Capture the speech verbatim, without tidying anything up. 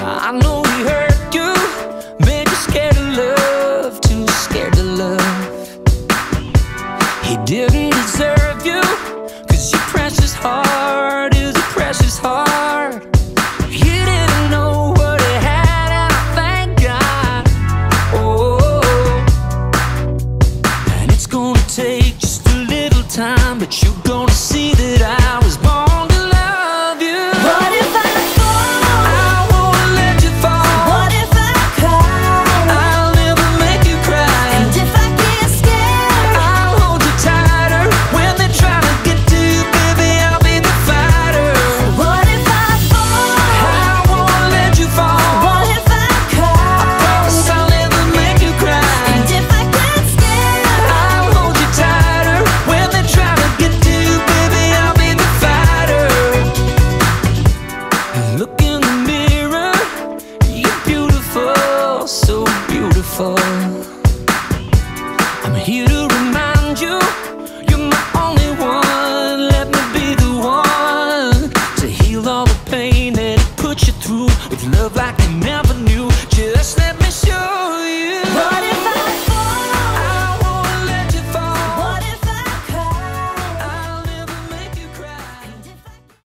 I know he hurt you, made you scared of love, too scared to love. He didn't deserve you, cause your precious heart is a precious heart. You didn't know what it had, and I thank God. Oh, and it's gonna take just a little time, but you're gonna see that I was born to love you. What if I fall? I won't let you fall. What if I cry? I'll never make you cry. And if I get scared, I'll hold you tighter. When they try to get to you, baby, I'll be the fighter. what if I fall? I won't let you fall. What if I cry? Promise I'll never make you cry. And if I get scared, I'll hold you tighter. When they try to get to you, baby, I'll be the fighter. Look in the mirror, you're beautiful, so beautiful. I'm here to remind you, you're my only one. Let me be the one to heal all the pain that it put you through, with love like you never knew. Just let me